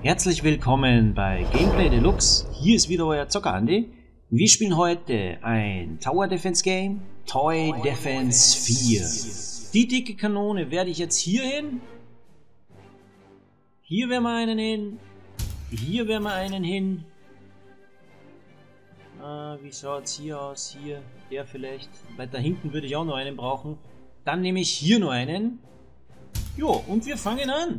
Herzlich willkommen bei Gameplay Deluxe. Hier ist wieder euer Zocker Andi. Wir spielen heute ein Tower Defense Game, Toy Defense 4. Die dicke Kanone werde ich jetzt hier hin. Hier werden wir einen hin. Hier werden wir einen hin. Wie schaut es hier aus? Hier, der vielleicht. Weiter hinten würde ich auch noch einen brauchen. Dann nehme ich hier noch einen. Jo, und wir fangen an.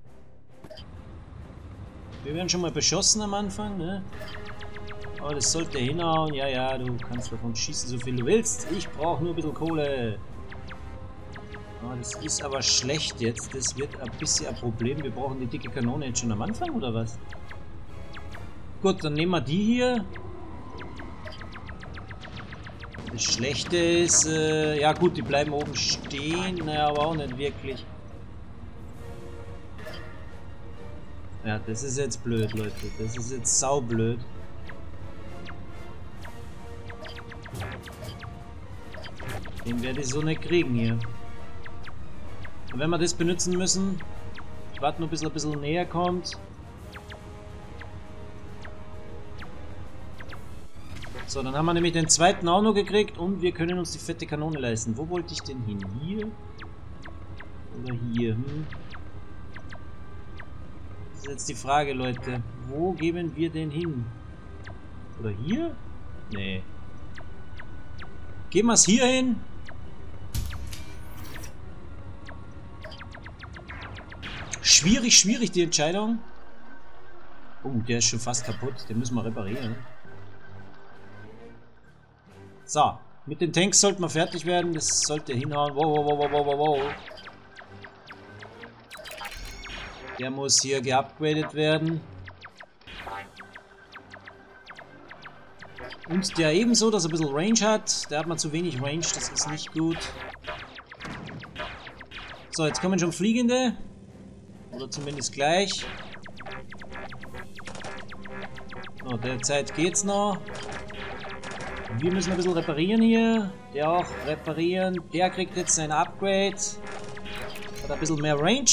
Wir werden schon mal beschossen am Anfang, ne? Aber das sollte hinhauen. Ja, ja, du kannst davon schießen, so viel du willst. Ich brauche nur ein bisschen Kohle. Oh, das ist aber schlecht jetzt. Das wird ein bisschen ein Problem. Wir brauchen die dicke Kanone jetzt schon am Anfang, oder was? Gut, dann nehmen wir die hier. Das Schlechte ist, ja gut, die bleiben oben stehen. Naja, aber auch nicht wirklich. Ja, das ist jetzt blöd, Leute. Das ist jetzt saublöd. Den werde ich so nicht kriegen hier. Und wenn wir das benutzen müssen, ich warte nur bis er ein bisschen näher kommt. So, dann haben wir nämlich den zweiten auch noch gekriegt und wir können uns die fette Kanone leisten. Wo wollte ich denn hin? Hier? Oder hier? Das ist jetzt die Frage, Leute. Wo geben wir den hin? Oder hier? Nee. Geben wir es hier hin? Schwierig, schwierig die Entscheidung. Oh, der ist schon fast kaputt. Den müssen wir reparieren. So, mit den Tanks sollten wir fertig werden. Das sollte hinhauen. Wow, wow, wow, wow, wow, wow. Der muss hier geupgradet werden. Und der ebenso, dass er ein bisschen Range hat. Der hat mal zu wenig Range, das ist nicht gut. So, jetzt kommen schon Fliegende. Oder zumindest gleich. So, derzeit geht's noch. Wir müssen ein bisschen reparieren hier. Der auch reparieren. Der kriegt jetzt sein Upgrade. Hat ein bisschen mehr Range.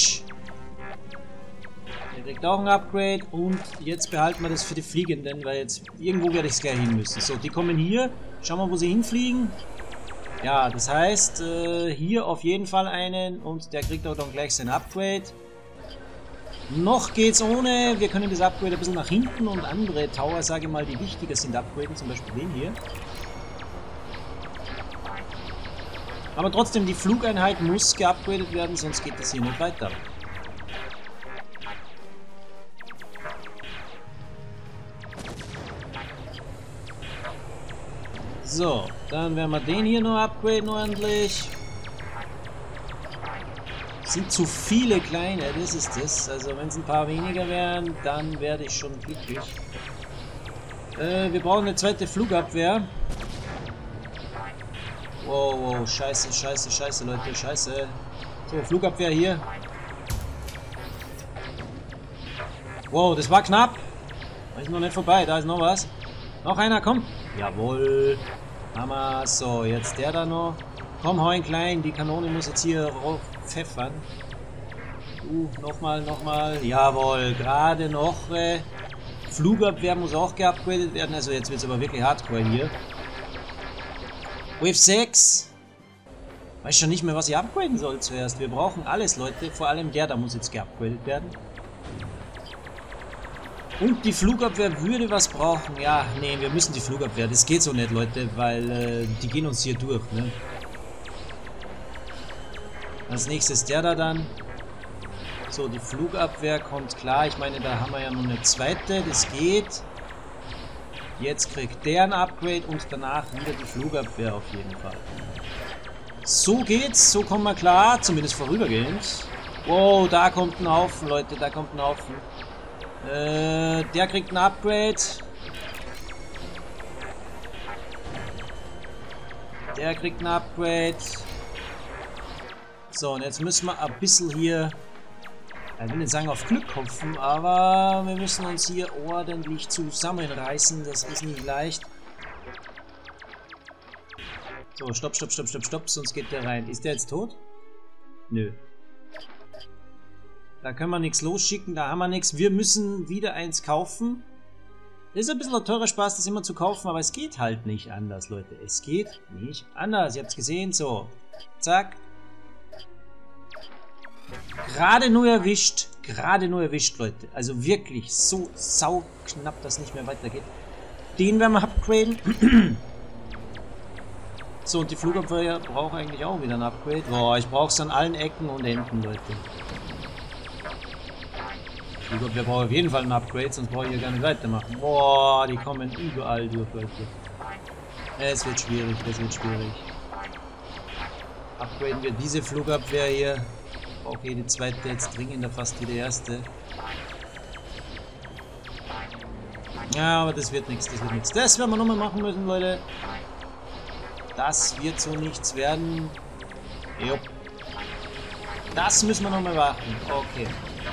Der kriegt auch ein Upgrade. Und jetzt behalten wir das für die Fliegenden, weil jetzt irgendwo werde ich es gleich hin müssen. So, die kommen hier. Schauen wir, wo sie hinfliegen. Ja, das heißt, hier auf jeden Fall einen. Und der kriegt auch dann gleich sein Upgrade. Noch geht's ohne. Wir können das Upgrade ein bisschen nach hinten und andere Tower, sage ich mal, die wichtiger sind, upgraden. Zum Beispiel den hier. Aber trotzdem, die Flugeinheit muss geupgradet werden, sonst geht das hier nicht weiter. So, dann werden wir den hier noch upgraden ordentlich. Sind zu viele kleine, das ist das. Also wenn es ein paar weniger wären, dann werde ich schon glücklich. Wir brauchen eine zweite Flugabwehr. Wow, wow, scheiße, scheiße, scheiße, Leute, scheiße. So, Flugabwehr hier. Wow, das war knapp. Da ist noch nicht vorbei, da ist noch was. Noch einer, komm. Jawohl. Hammer. So, jetzt der da noch. Komm, hau ihn klein. Die Kanone muss jetzt hier rauf pfeffern. Nochmal, nochmal. Jawohl, gerade noch. Flugabwehr muss auch geupgradet werden. Also jetzt wird es aber wirklich hardcore hier. Wave 6. Weiß schon nicht mehr, was ich upgraden soll zuerst. Wir brauchen alles, Leute. Vor allem der da muss jetzt geupgradet werden. Und die Flugabwehr würde was brauchen. Ja, nee, wir müssen die Flugabwehr. Das geht so nicht, Leute, weil die gehen uns hier durch, ne? Als nächstes der da dann. So, die Flugabwehr kommt klar. Ich meine, da haben wir ja noch eine zweite. Das geht. Jetzt kriegt der ein Upgrade und danach wieder die Flugabwehr auf jeden Fall. So geht's. So kommen wir klar. Zumindest vorübergehend. Wow, da kommt ein Haufen, Leute. Da kommt ein Haufen. Der kriegt ein Upgrade. Der kriegt ein Upgrade. So, und jetzt müssen wir ein bisschen hier, ich will nicht sagen auf Glück hoffen, aber wir müssen uns hier ordentlich zusammenreißen. Das ist nicht leicht. So, stopp, stopp, stopp, stopp, stopp, sonst geht der rein. Ist der jetzt tot? Nö. Da können wir nichts losschicken, da haben wir nichts. Wir müssen wieder eins kaufen. Das ist ein bisschen ein teurer Spaß, das immer zu kaufen, aber es geht halt nicht anders, Leute. Es geht nicht anders. Ihr habt es gesehen, so. Zack. Gerade nur erwischt, Leute. Also wirklich so sauknapp, dass nicht mehr weitergeht. Den werden wir upgraden. So, und die Flugabwehr braucht eigentlich auch wieder ein Upgrade. Boah, ich brauche es an allen Ecken und Enden, Leute. Die Flugabwehr braucht auf jeden Fall ein Upgrade, sonst brauche ich hier gar nicht weitermachen. Boah, die kommen überall durch, Leute. Es wird schwierig, das wird schwierig. Upgraden wir diese Flugabwehr hier. Okay, die zweite jetzt dringender fast wie die erste. Ja, aber das wird nichts, das wird nichts. Das werden wir nochmal machen müssen, Leute. Das wird so nichts werden. Jo. Das müssen wir nochmal warten. Okay.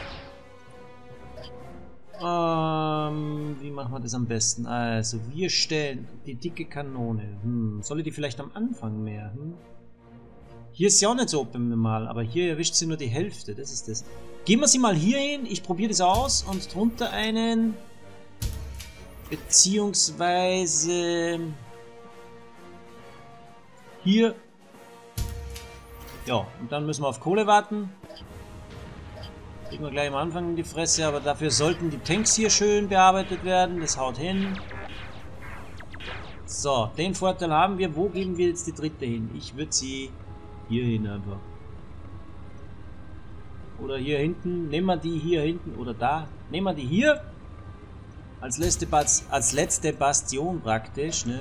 Wie machen wir das am besten? Also, wir stellen die dicke Kanone. Soll ich die vielleicht am Anfang mehr? Hier ist sie auch nicht so optimal, aber hier erwischt sie nur die Hälfte. Das ist das. Gehen wir sie mal hier hin. Ich probiere das aus und drunter einen. Beziehungsweise. Hier. Ja, und dann müssen wir auf Kohle warten. Kriegen wir gleich am Anfang in die Fresse, aber dafür sollten die Tanks hier schön bearbeitet werden. Das haut hin. So, den Vorteil haben wir. Wo geben wir jetzt die dritte hin? Ich würde sie hier hin einfach. Oder hier hinten. Nehmen wir die hier hinten oder da. Nehmen wir die hier. Als letzte Bastion praktisch, ne?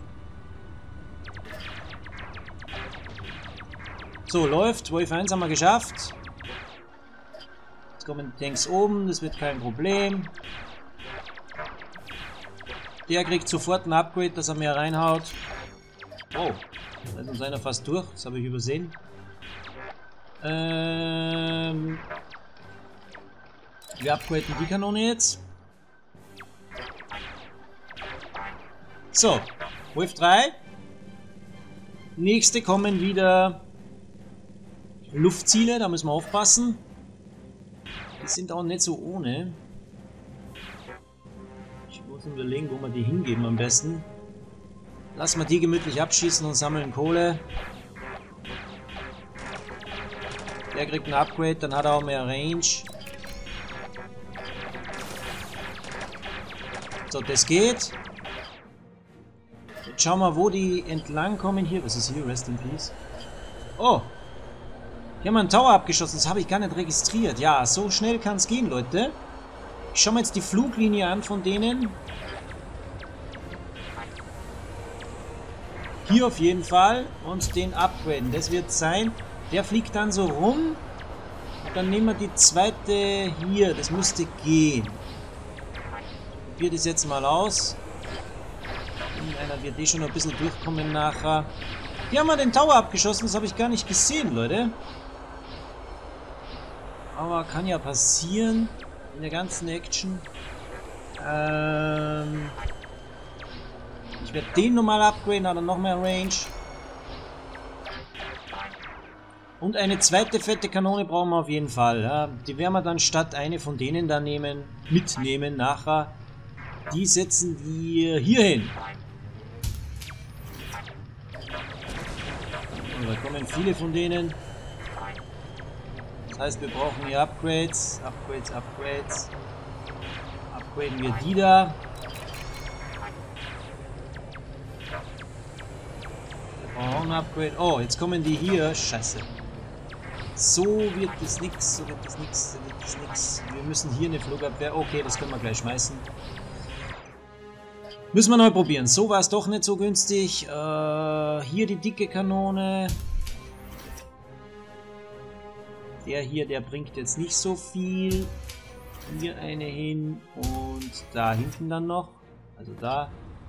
So, läuft. Wolf 1 haben wir geschafft. Jetzt kommen die Tanks oben, das wird kein Problem. Der kriegt sofort ein Upgrade, dass er mehr reinhaut. Oh, da ist uns einer fast durch, das habe ich übersehen. Wir upgraden die Kanone jetzt. So, Wolf 3. Nächste kommen wieder Luftziele, da müssen wir aufpassen. Die sind auch nicht so ohne. Ich muss überlegen, wo wir die hingeben am besten. Lassen wir die gemütlich abschießen und sammeln Kohle. Der kriegt ein Upgrade, dann hat er auch mehr Range. So, das geht. Jetzt schauen wir, wo die entlang kommen hier. Was ist hier? Rest in Peace. Oh! Hier haben wir einen Tower abgeschossen, das habe ich gar nicht registriert. Ja, so schnell kann es gehen, Leute. Ich schaue mir jetzt die Fluglinie an von denen. Hier auf jeden Fall. Und den upgraden. Das wird sein. Der fliegt dann so rum. Und dann nehmen wir die zweite hier. Das müsste gehen. Ich probiere das jetzt mal aus. Einer wird schon ein bisschen durchkommen nachher. Hier haben wir den Tower abgeschossen, das habe ich gar nicht gesehen, Leute. Aber kann ja passieren in der ganzen Action. Ich werde den nochmal upgraden, hat er noch mehr Range. Und eine zweite fette Kanone brauchen wir auf jeden Fall. Ja. Die werden wir dann statt eine von denen da mitnehmen nachher. Die setzen wir hier hin. Und da kommen viele von denen. Das heißt, wir brauchen hier Upgrades. Upgraden wir die da. Wir brauchen ein Upgrade. Oh, jetzt kommen die hier. Scheiße. So wird das nichts. So wird das nichts. Wir müssen hier eine Flugabwehr. Okay, das können wir gleich schmeißen. Müssen wir neu probieren. So war es doch nicht so günstig. Hier die dicke Kanone. Der hier, der bringt jetzt nicht so viel. Hier eine hin und da hinten dann noch. Also da.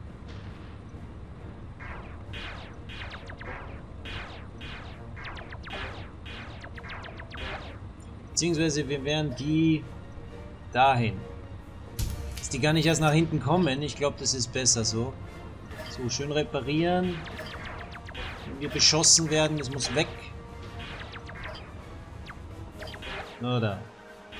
Beziehungsweise wir werden die dahin. Dass die gar nicht erst nach hinten kommen. Ich glaube, das ist besser so. So, schön reparieren. Wenn wir beschossen werden, das muss weg. Oder?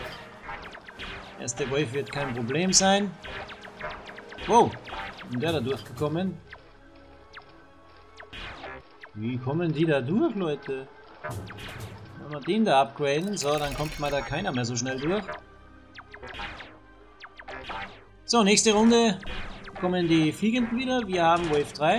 Erste Wave wird kein Problem sein. Wow, ist der da durchgekommen? Wie kommen die da durch, Leute? Wenn wir den da upgraden, so, dann kommt mal da keiner mehr so schnell durch. So, nächste Runde kommen die Fliegenden wieder. Wir haben Wave 3.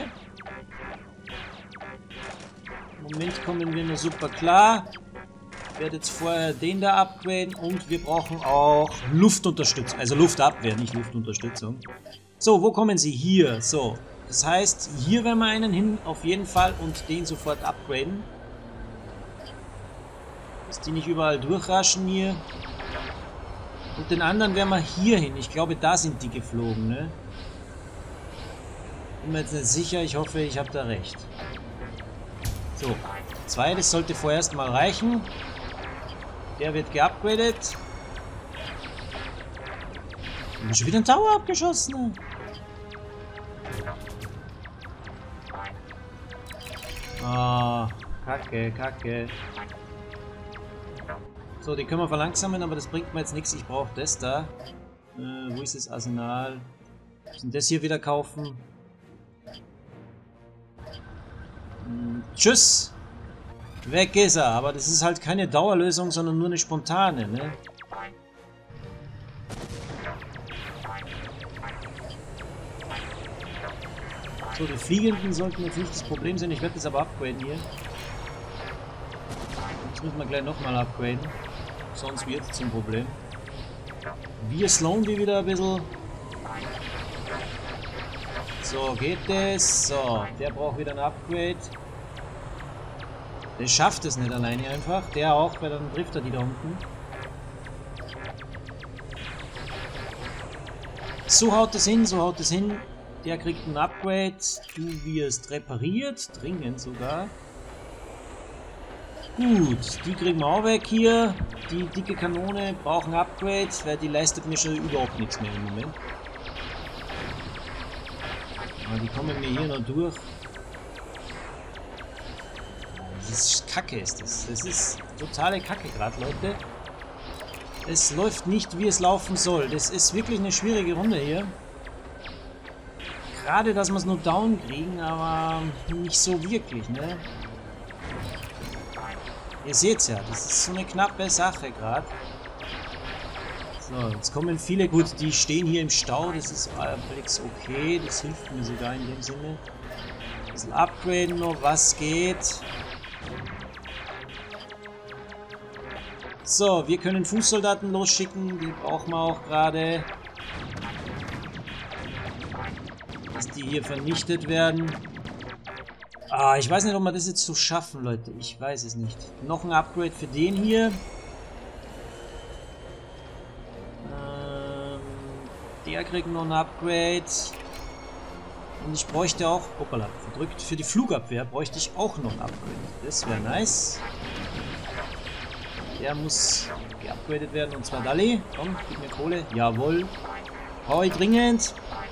Im Moment kommen wir nur super klar. Ich werde jetzt vorher den da upgraden und wir brauchen auch Luftunterstützung. Also Luftabwehr, nicht Luftunterstützung. So, wo kommen sie? Hier. So, das heißt, hier werden wir einen hin auf jeden Fall und den sofort upgraden. Dass die nicht überall durchraschen hier. Und den anderen werden wir hier hin. Ich glaube, da sind die geflogen, ne? Bin mir jetzt nicht sicher. Ich hoffe, ich habe da recht. So, 2, das sollte vorerst mal reichen. Der wird geupgradet. Und schon wieder ein Tower abgeschossen. Ah, Kacke, Kacke. So, die können wir verlangsamen, aber das bringt mir jetzt nichts. Ich brauche das da. Wo ist das Arsenal? Müssen das hier wieder kaufen. Tschüss! Weg ist er, aber das ist halt keine Dauerlösung, sondern nur eine spontane, ne? So, die Fliegenden sollten jetzt nicht das Problem sein. Ich werde das aber upgraden hier. Jetzt müssen wir gleich nochmal upgraden. Sonst wird es zum Problem. Wir slowen die wieder ein bisschen. So, geht das. So, der braucht wieder ein Upgrade. Der schafft es nicht alleine einfach. Der auch, weil dann trifft er die da unten. So haut es hin, so haut es hin. Der kriegt ein Upgrade. Du wirst repariert. Dringend sogar. Gut, die kriegen wir auch weg hier. Die dicke Kanone braucht ein Upgrade, weil die leistet mir schon überhaupt nichts mehr im Moment. Aber die kommen mir hier noch durch. Das ist Kacke, ist das. Das ist totale Kacke gerade, Leute. Es läuft nicht, wie es laufen soll. Das ist wirklich eine schwierige Runde hier. Gerade, dass wir es nur down kriegen, aber nicht so wirklich, ne? Ihr seht's ja, das ist so eine knappe Sache gerade. So, jetzt kommen viele, gut, die stehen hier im Stau, das ist allerdings okay, das hilft mir sogar in dem Sinne. Ein bisschen upgraden noch, was geht. So, wir können Fußsoldaten losschicken, die brauchen wir auch gerade. Dass die hier vernichtet werden. Ah, ich weiß nicht, ob wir das jetzt so schaffen, Leute. Ich weiß es nicht. Noch ein Upgrade für den hier. Der kriegt noch ein Upgrade. Und ich bräuchte auch... Hoppala, verdrückt. Für die Flugabwehr bräuchte ich auch noch ein Upgrade. Das wäre nice. Der muss geupgradet werden. Und zwar Dali. Komm, gib mir Kohle. Jawohl. Brauche ich dringend.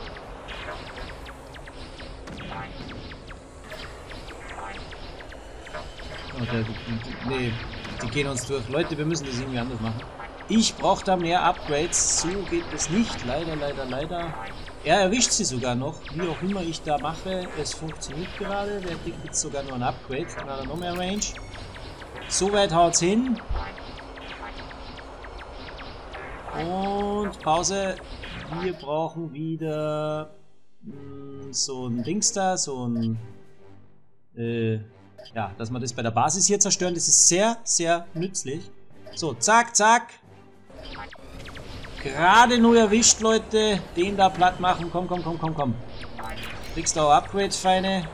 Nee, die gehen uns durch. Leute, wir müssen das irgendwie anders machen. Ich brauche da mehr Upgrades. So geht es nicht. Leider, leider, leider. Er erwischt sie sogar noch. Wie auch immer ich da mache. Es funktioniert gerade. Der kriegt jetzt sogar nur ein Upgrade. Dann hat er noch mehr Range. So weit haut's hin. Und Pause. Wir brauchen wieder so ein Dings da. So ein... ja, dass wir das bei der Basis hier zerstören, das ist sehr, sehr nützlich. So, zack, zack. Gerade nur erwischt, Leute. Den da platt machen. Komm, komm, komm, komm, komm. Kriegst du auch Upgrades, Feine.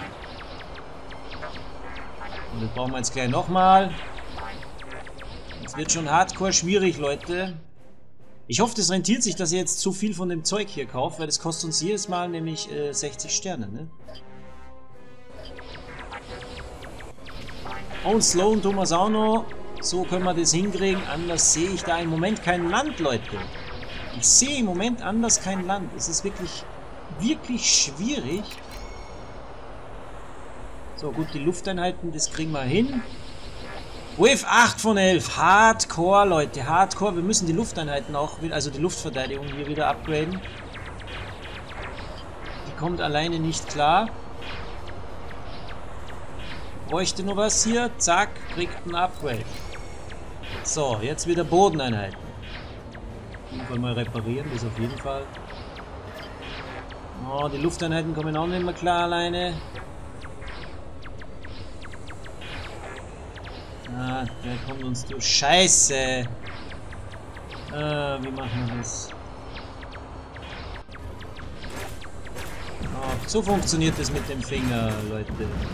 Und das brauchen wir jetzt gleich nochmal. Es wird schon hardcore schwierig, Leute. Ich hoffe, das rentiert sich, dass ihr jetzt so viel von dem Zeug hier kauft, weil das kostet uns jedes Mal nämlich 60 Sterne, ne? Und slowen tun wir es auch noch. So können wir das hinkriegen. Anders sehe ich da im Moment kein Land, Leute. Ich sehe im Moment anders kein Land. Es ist wirklich, wirklich schwierig. So, gut, die Lufteinheiten, das kriegen wir hin. Wave 8 von 11. Hardcore, Leute. Hardcore. Wir müssen die Lufteinheiten auch, also die Luftverteidigung hier wieder upgraden. Die kommt alleine nicht klar. Bräuchte nur was hier. Zack, kriegt ein Upgrade. So, jetzt wieder Bodeneinheiten. Einfach mal reparieren, das auf jeden Fall. Oh, die Lufteinheiten kommen auch nicht mehr klar alleine. Ah, der kommt uns durch. Scheiße! Wie machen wir das? Oh, so funktioniert das mit dem Finger, Leute.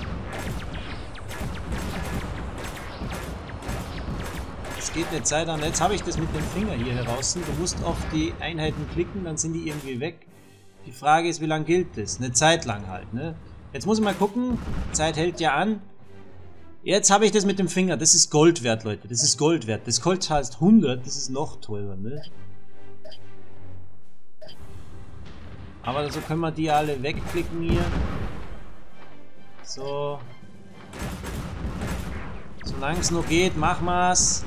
Es geht eine Zeit an. Jetzt habe ich das mit dem Finger hier heraus. Du musst auf die Einheiten klicken, dann sind die irgendwie weg. Die Frage ist, wie lange gilt das? Eine Zeit lang halt, ne? Jetzt muss ich mal gucken. Die Zeit hält ja an. Jetzt habe ich das mit dem Finger. Das ist Gold wert, Leute. Das ist Gold wert. Das Gold heißt 100. Das ist noch teurer, ne? Aber so können wir die alle wegklicken hier. So. Solange es noch geht, machen wir's.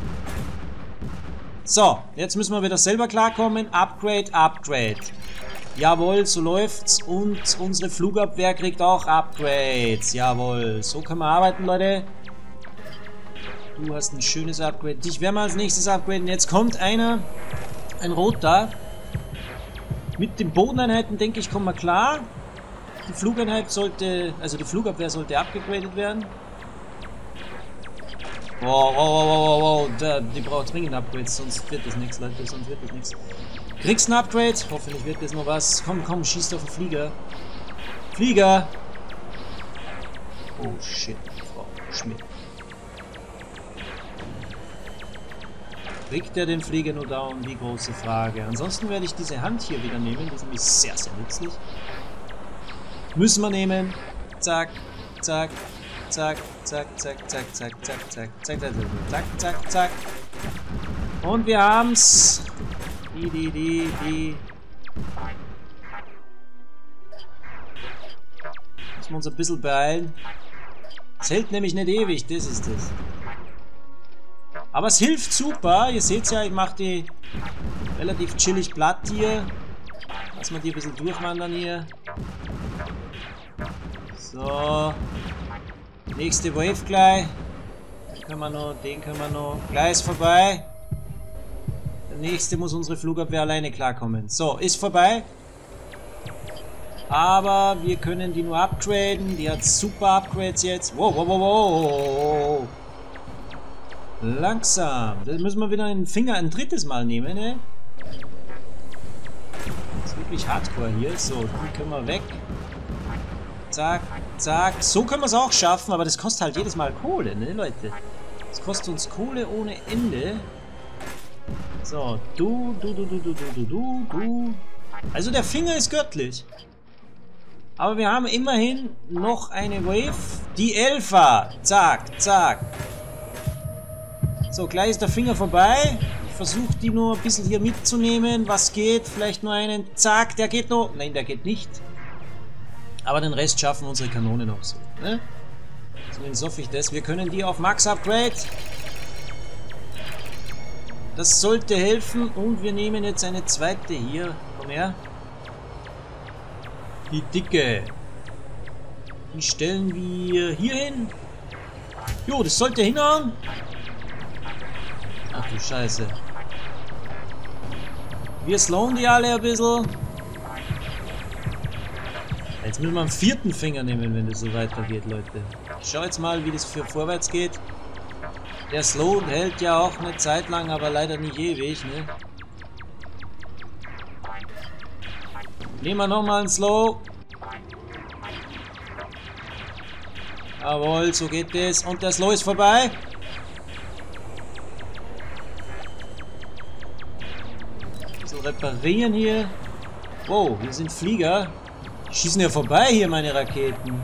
So, jetzt müssen wir wieder selber klarkommen. Upgrade, Upgrade. Jawohl, so läuft's. Und unsere Flugabwehr kriegt auch Upgrades. Jawohl, so können wir arbeiten, Leute. Du hast ein schönes Upgrade. Dich werden wir als nächstes upgraden. Jetzt kommt einer, ein roter. Mit den Bodeneinheiten, denke ich, kommen wir klar. Die Flugeinheit sollte, also die Flugabwehr sollte abgegradet werden. Wow, die braucht dringend Upgrades, sonst wird das nichts, Leute, sonst wird das nichts. Kriegst ein Upgrade, hoffentlich wird das noch was. Komm, schießt auf den Flieger. Flieger! Oh shit, Frau Schmidt. Kriegt er den Flieger nur down? Die große Frage. Ansonsten werde ich diese Hand hier wieder nehmen, die ist nämlich sehr, sehr nützlich. Müssen wir nehmen. Zack, zack. Zack, zack, zack, zack, zack, zack, zack, zack, zack, zack, zack. Und wir haben's. Müssen wir uns ein bisschen beeilen. Es hält nämlich nicht ewig, das ist es. Aber es hilft super. Ihr seht ja, ich mache die relativ chillig platt hier. Lass mal die ein bisschen durchwandern hier. So. Nächste Wave gleich. Den können wir noch. Gleich ist vorbei. Der nächste muss unsere Flugabwehr alleine klarkommen. So, ist vorbei. Aber wir können die nur upgraden. Die hat super Upgrades jetzt. Wow. Langsam. Das müssen wir wieder einen Finger ein drittes Mal nehmen, ne? Das ist wirklich hardcore hier. So, die können wir weg. Zack, zack. So können wir es auch schaffen, aber das kostet halt jedes Mal Kohle, ne, Leute? Das kostet uns Kohle ohne Ende. So, du. Also der Finger ist göttlich. Aber wir haben immerhin noch eine Wave. Die Elfer. Zack, zack. So, gleich ist der Finger vorbei. Ich versuche die nur ein bisschen hier mitzunehmen. Was geht? Vielleicht nur einen. Zack, der geht noch. Nein, der geht nicht. Aber den Rest schaffen unsere Kanonen auch so. Ne? Zumindest hoffe ich das. Wir können die auf Max Upgrade. Das sollte helfen. Und wir nehmen jetzt eine zweite hier. Komm her. Die dicke. Die stellen wir hier hin. Jo, das sollte hinhauen. Ach du Scheiße. Wir slowen die alle ein bisschen. Jetzt müssen wir einen vierten Finger nehmen, wenn das so weitergeht, Leute. Ich schau jetzt mal, wie das für vorwärts geht. Der Slow hält ja auch eine Zeit lang, aber leider nicht ewig, ne? Nehmen wir nochmal einen Slow. Jawohl, so geht das. Und der Slow ist vorbei. So, reparieren hier. Wow, hier sind Flieger. Schießen ja vorbei hier, meine Raketen.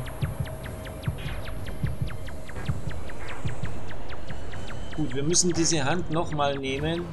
Gut, wir müssen diese Hand nochmal nehmen.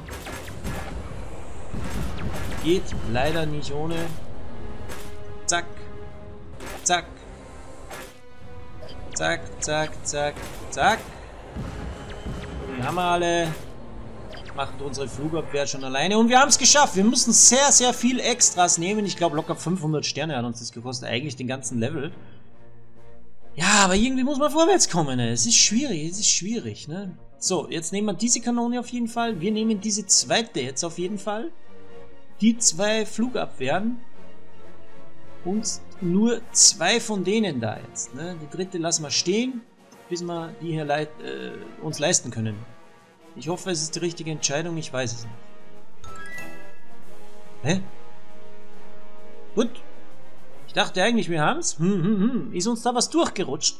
Geht leider nicht ohne. Zack. Zack. Zack, zack, zack, zack. Die haben wir alle. Macht unsere Flugabwehr schon alleine. Und wir haben es geschafft. Wir müssen sehr, sehr viel Extras nehmen. Ich glaube, locker 500 Sterne hat uns das gekostet. Eigentlich den ganzen Level. Ja, aber irgendwie muss man vorwärts kommen. Ne? Es ist schwierig, ne? So, jetzt nehmen wir diese Kanone auf jeden Fall. Wir nehmen diese zweite jetzt auf jeden Fall. Die 2 Flugabwehren. Und nur 2 von denen da jetzt. Ne? Die dritte lassen wir stehen, bis wir die hier uns leisten können. Ich hoffe, es ist die richtige Entscheidung. Ich weiß es nicht. Hä? Gut. Ich dachte eigentlich, wir haben's. Ist uns da was durchgerutscht?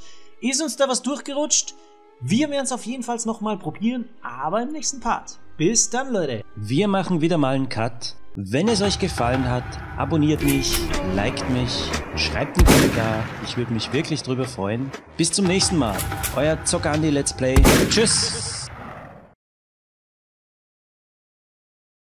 Wir werden es auf jeden Fall nochmal probieren, aber im nächsten Part. Bis dann, Leute. Wir machen wieder mal einen Cut. Wenn es euch gefallen hat, abonniert mich, liked mich, schreibt einen Kommentar. Ich würde mich wirklich drüber freuen. Bis zum nächsten Mal. Euer Zocker Andi Let's Play. Tschüss.